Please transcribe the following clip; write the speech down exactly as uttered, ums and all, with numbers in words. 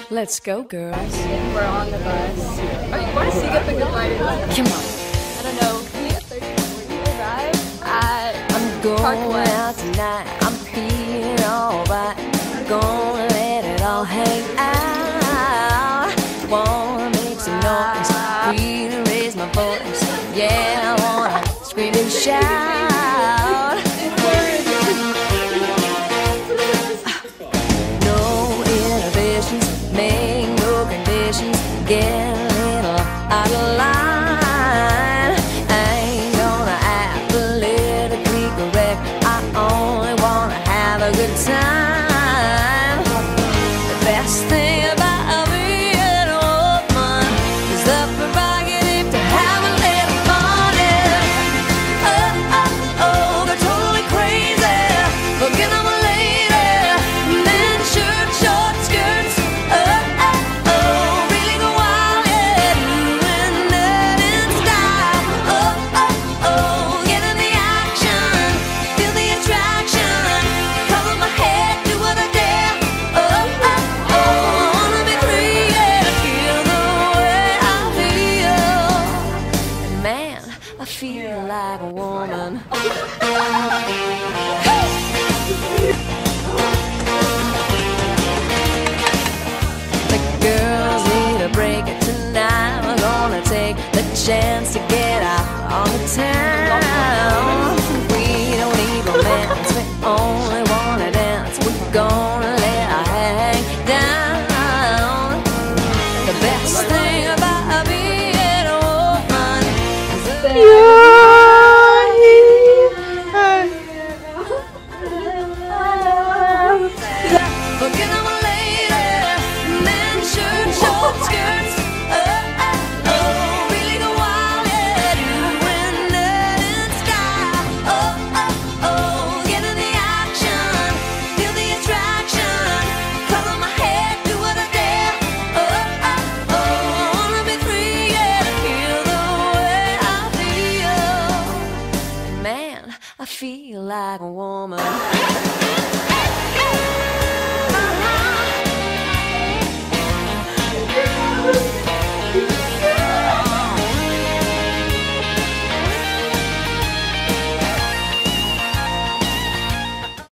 Let's go, girls. We're on the bus. Are you, why does he get the good lighting? Come on. I don't know. Can you get thirty when you arrive at I'm going Parkway? out tonight. I'm feeling alright. Gonna let it all hang out. Wanna make some noise. Free to raise my voice. Yeah, I wanna scream and shout. No inhibitions, make no conditions. Get a little out of line. I ain't gonna act politically correct. I only wanna have a good time. The best thing about being a woman is the prerogative to have a little fun. Oh, oh, oh, they're totally crazy. Forget I'm a lady. Men, shirt, short skirts. Oh, oh, oh, really go wild, yeah. Doing that in style. Oh, oh, oh, get in the action. Feel the attraction. Cover my head, do what I dare. Oh, oh, oh, I wanna be free, yeah. Feel the way I feel. And man, I feel like a woman. The girls need a break tonight. We're gonna take the chance to get out on the town. We don't need romance, we only wanna dance. We're gonna let our hang down. The best thing about being a woman is the Forget I'm a lady. Men, shirt, short skirts. Oh, oh, oh, really go wild, yeah. Doing that in style. Oh, oh, oh, get in the action. Feel the attraction. Cover my head, do what I dare. Oh, oh, oh, I wanna be free, yeah. Feel the way I feel. Man, I feel like a woman.